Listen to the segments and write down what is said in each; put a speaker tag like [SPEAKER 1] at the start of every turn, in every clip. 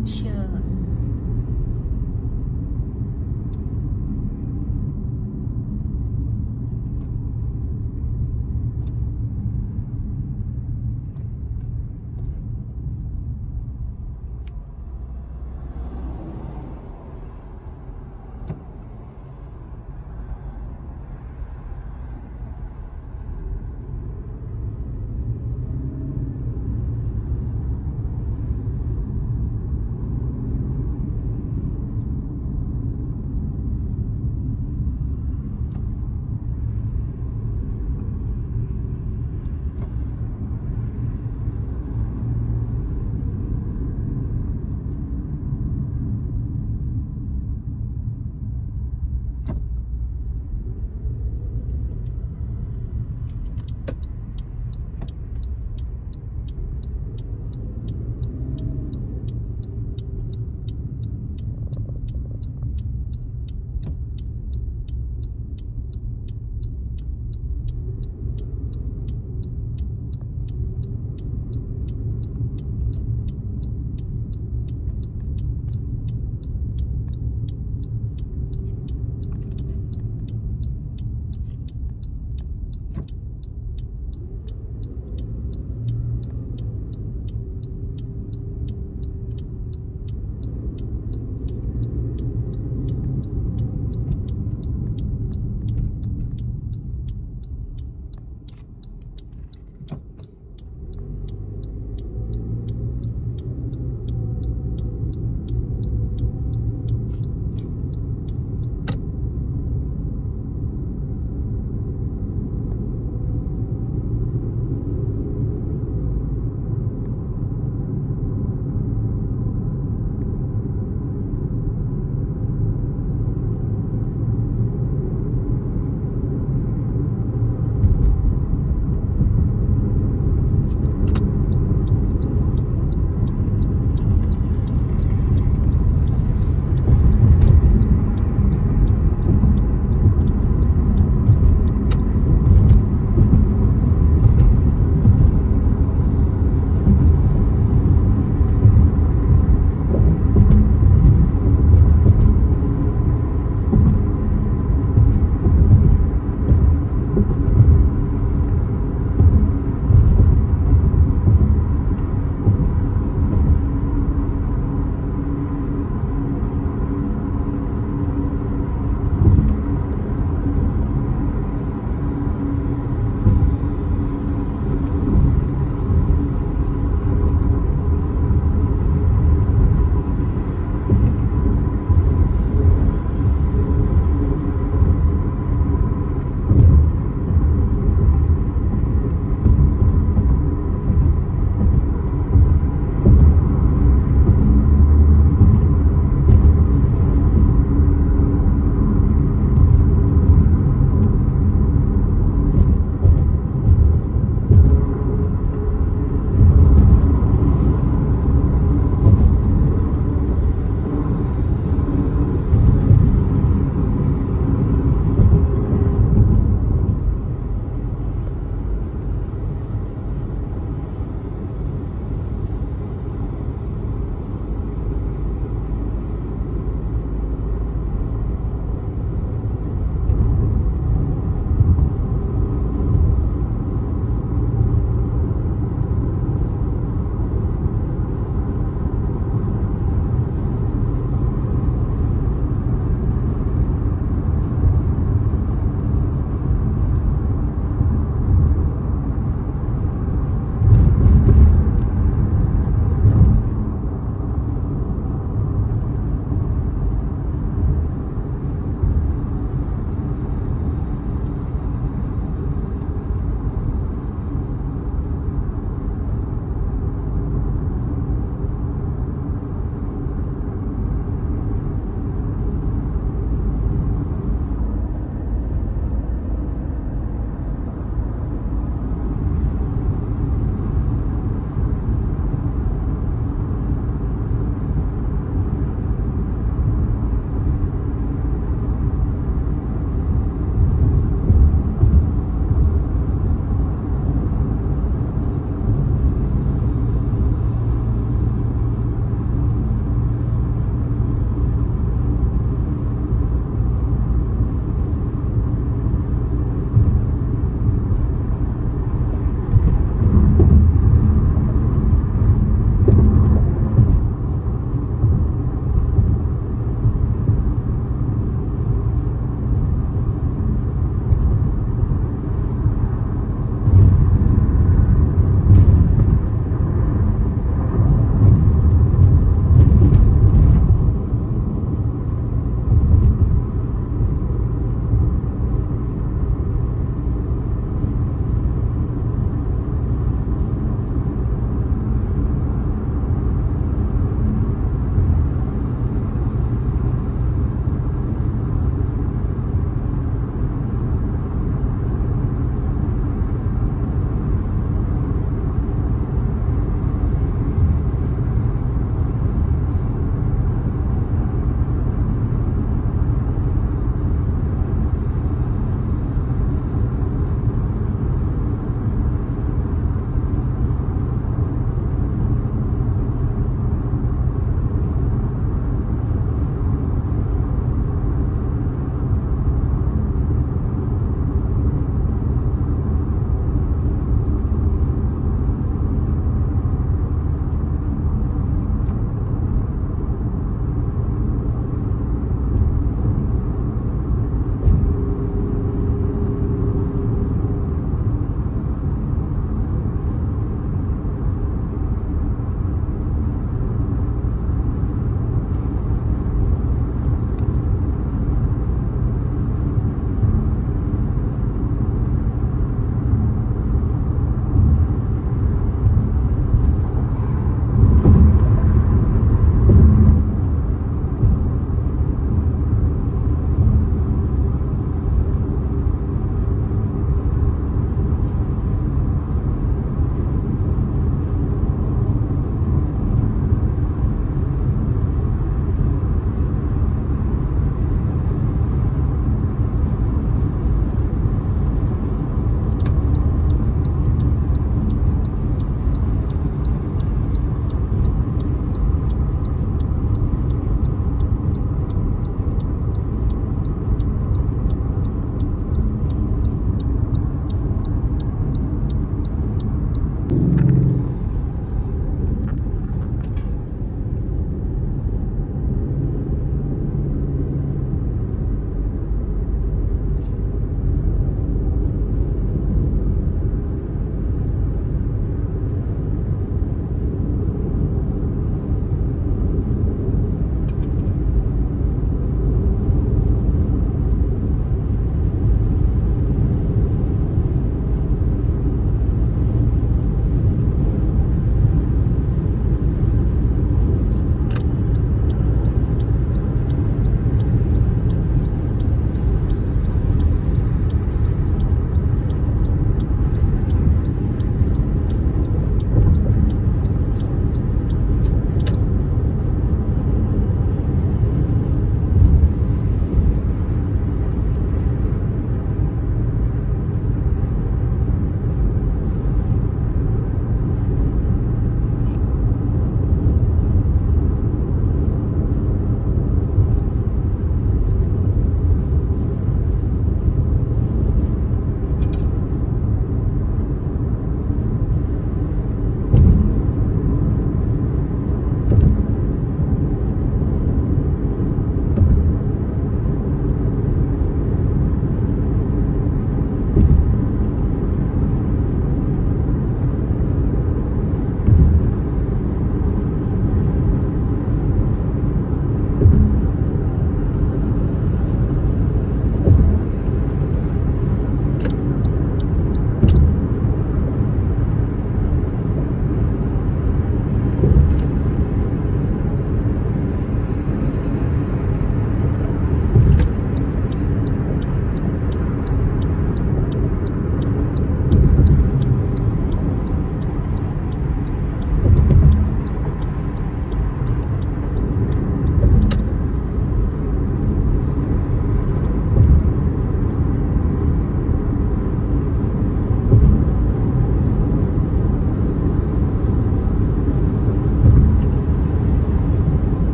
[SPEAKER 1] Sure.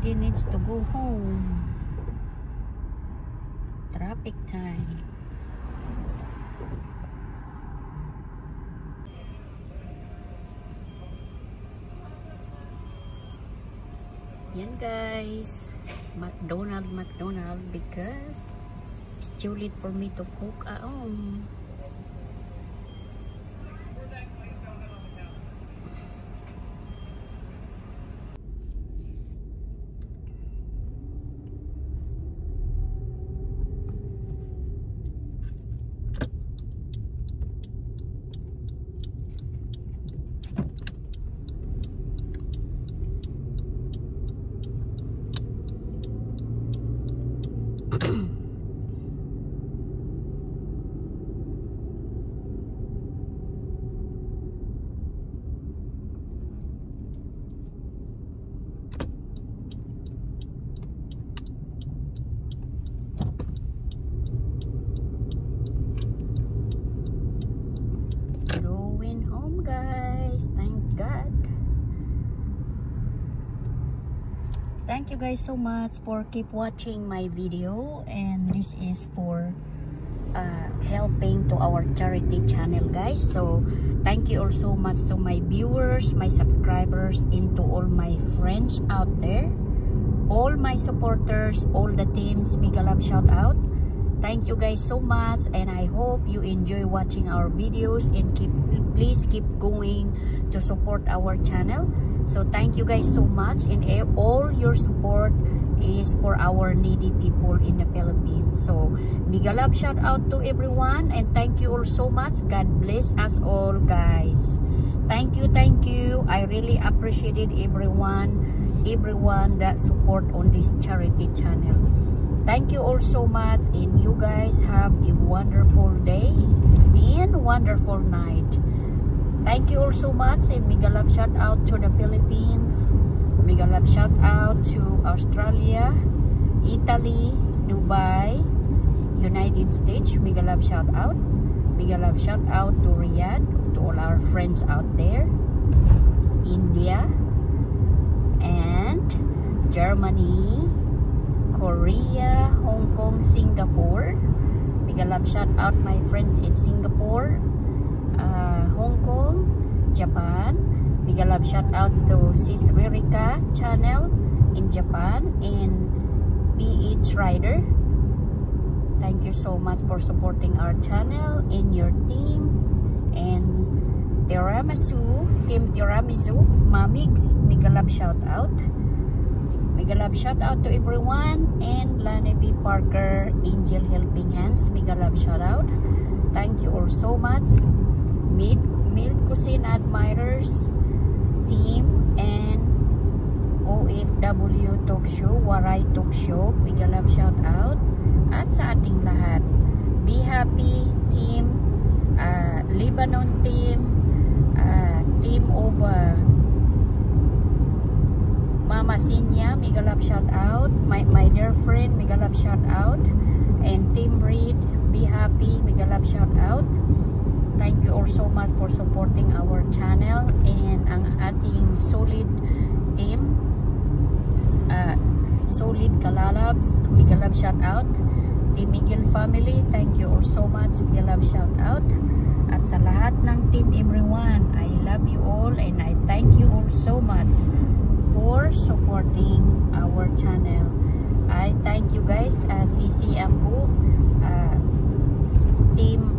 [SPEAKER 1] already needs to go home. Traffic time. Yan guys, McDonald because it's too late for me to cook at home. Going home guys, thank God. Thank you guys so much for keep watching my video, and this is for helping to our charity channel guys. So thank you all so much to my viewers, my subscribers, and to all my friends out there, all my supporters, all the teams. Big love shout out. Thank you guys so much, and I hope you enjoy watching our videos, and please keep going to support our channel. So thank you guys so much, and all your support is for our needy people in the Philippines. So big love shout out to everyone, and thank you all so much. God bless us all guys. Thank you, thank you. I really appreciated everyone that support on this charity channel. Thank you all so much, and you guys have a wonderful day and wonderful night. Thank you all so much, and mega love shout out to the Philippines, mega love shout out to Australia, Italy, Dubai, United States. Mega love shout out to Riyadh, to all our friends out there, India and Germany, Korea, Hong Kong, Singapore. Mega love shout out my friends in Singapore, Hong Kong, Japan. Mega love shout out to Sis Ririka channel in Japan, and PH Rider. Thank you so much for supporting our channel and your team. And Team Tiramisu, Mamigs, mega love shout out. Mega love shout out to everyone, and Lani B. Parker, Angel Helping Hands, mega love shout out. Thank you all so much. Milk Cuisine Admirers team, and OFW Talk Show, Waray Talk Show, mega love shout out. At sa ating lahat, Be Happy team, Lebanon team, team of Mama Sinya, mega love shout out. My dear friend, mega love shout out. And Team Reed, Be Happy, mega love shout out. Thank you all so much for supporting our channel, and ang ating solid team, Solid Kalalabs, mega love shout out. Team Miguel family, thank you all so much, mega love shout out. At sa lahat ng team everyone, I love you all, and I thank you all so much for supporting our channel. I thank you guys as ECMBU, team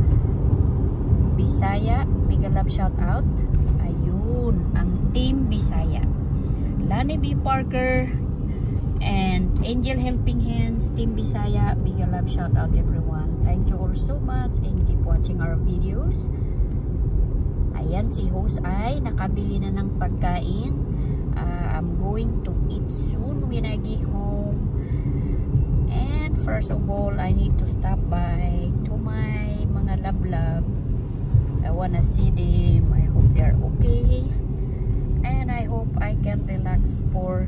[SPEAKER 1] Bisaya, mega love shout out. Ayun, ang team Bisaya. Lani B. Parker and Angel Helping Hands, team Bisaya, mega love shout out everyone. Thank you all so much, and keep watching our videos. Ayan, si host ay nakabili na ng pagkain. I'm going to eat soon when I get home. And first of all, I need to stop by to my mga love. I wanna see them. I hope they're okay, and I hope I can relax for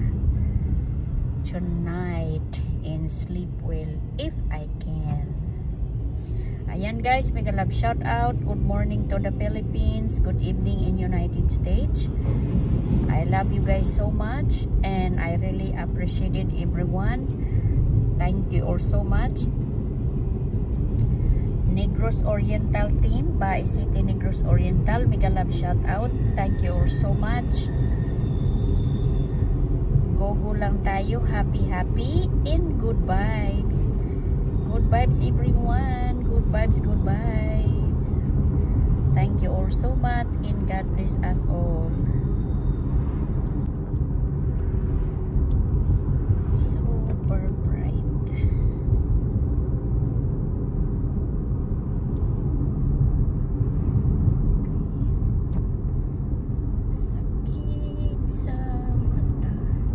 [SPEAKER 1] tonight and sleep well if I can. Ayan guys, mega love shout out. Good morning to the Philippines. Good evening in United States. I love you guys so much and I really appreciated everyone. Thank you all so much. Negros Oriental team by City Negros Oriental, mega love shout out. Thank you all so much. Go lang tayo, happy and good vibes. Good vibes everyone. Good vibes, good vibes. Thank you all so much and God bless us all. Super bright. Sakit sa mata.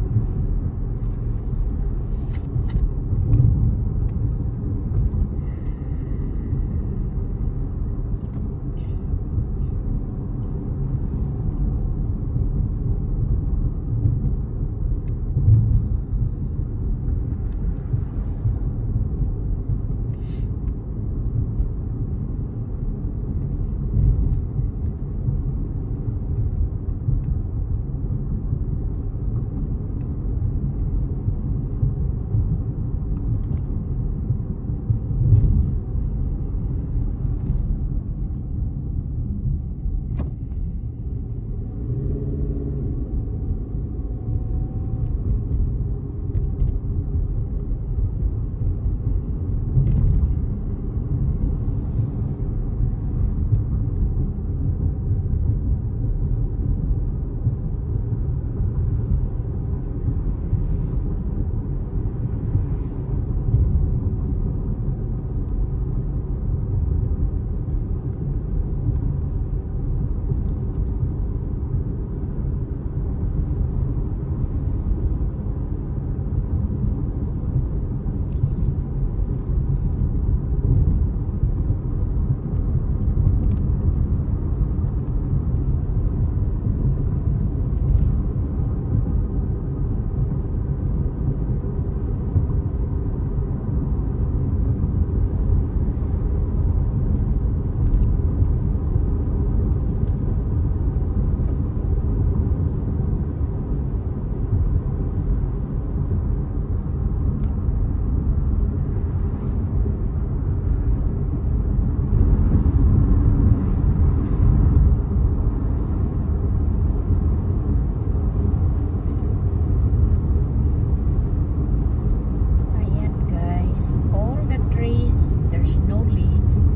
[SPEAKER 1] There's no leaves.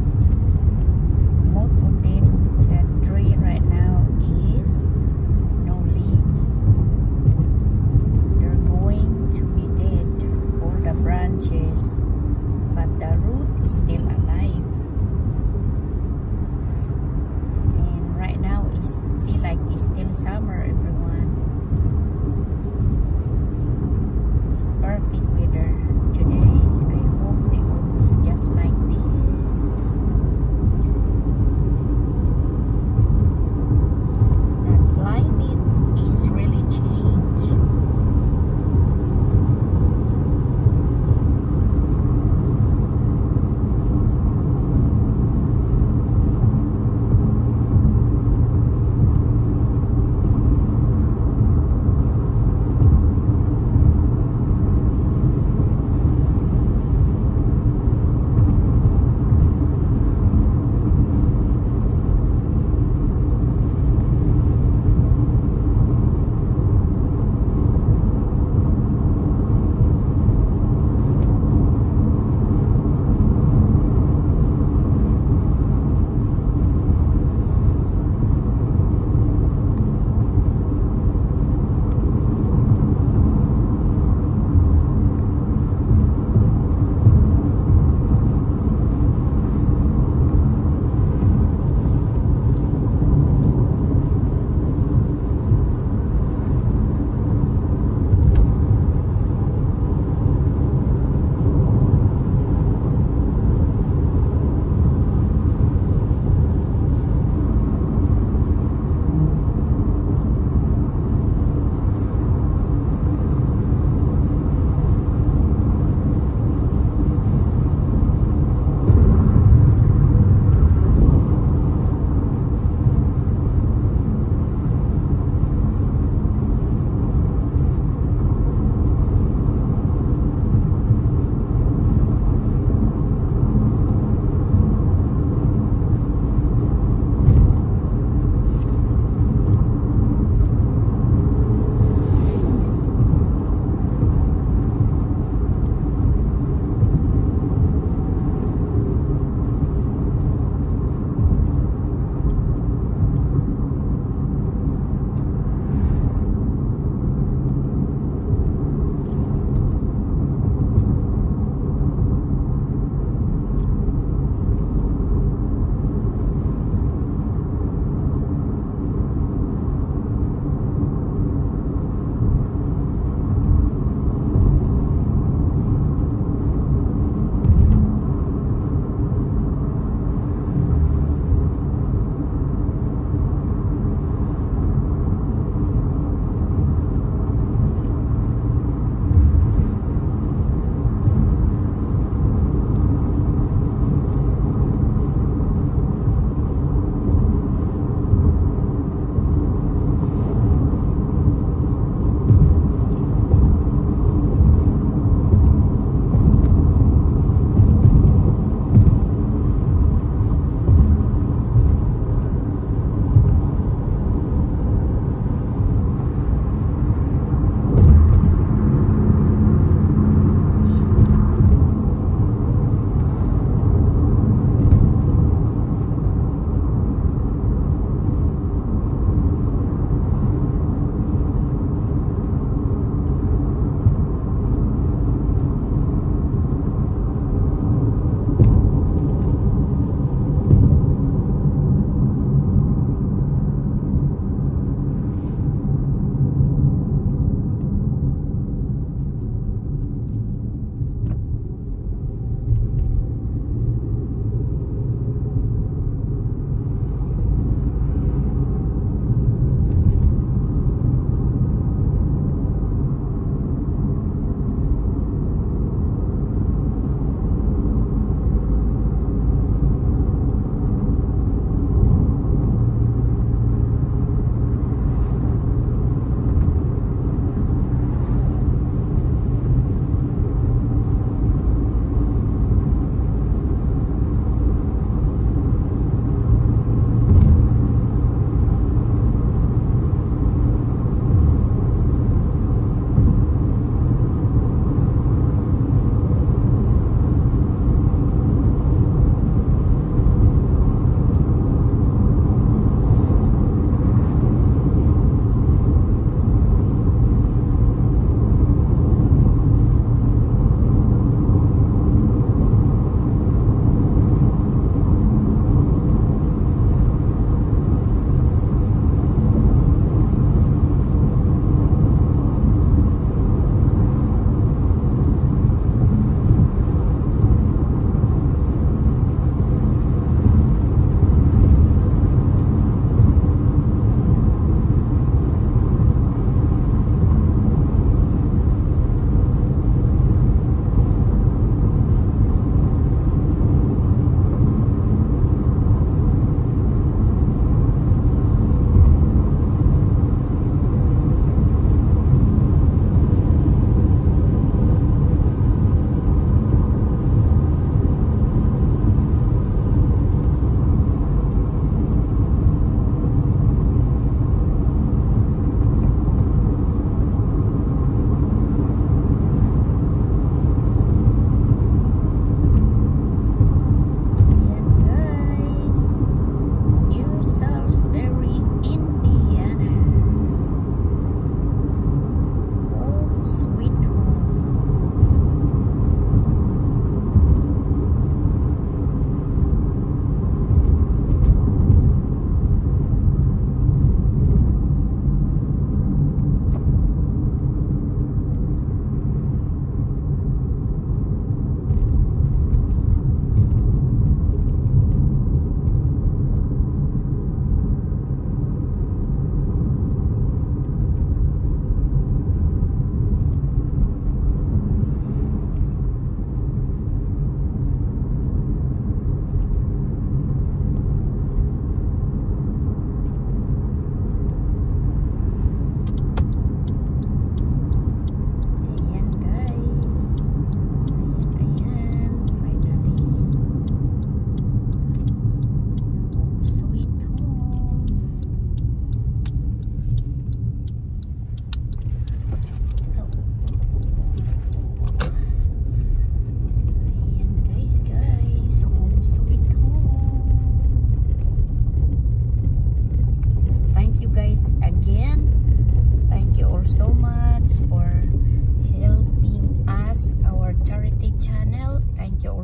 [SPEAKER 1] Most of them, that tree right now is no leaves. They're going to be dead, all the branches, but the root is still alive. And right now is feel like it's still summer, everyone. It's perfect weather today. I hope they always just like this. The climate is really changed.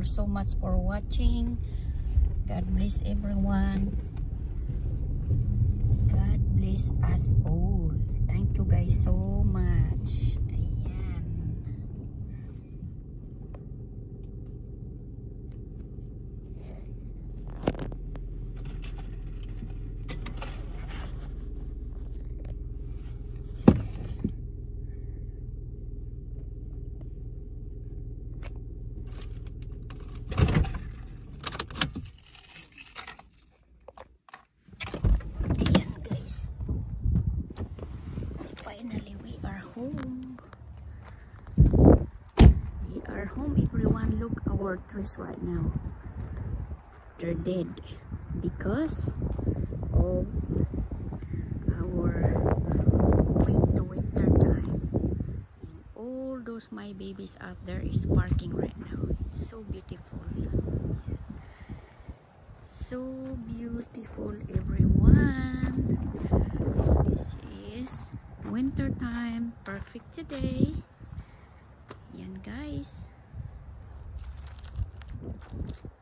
[SPEAKER 1] so much for watching. God bless everyone. God bless us all. Thank you guys so much. Ayan. Finally, we are home. We are home, everyone. Look our trees right now. They're dead because of our winter time. And all those my babies out there is parking right now. It's so beautiful. So beautiful, everyone. This is winter time, perfect today. Yan guys.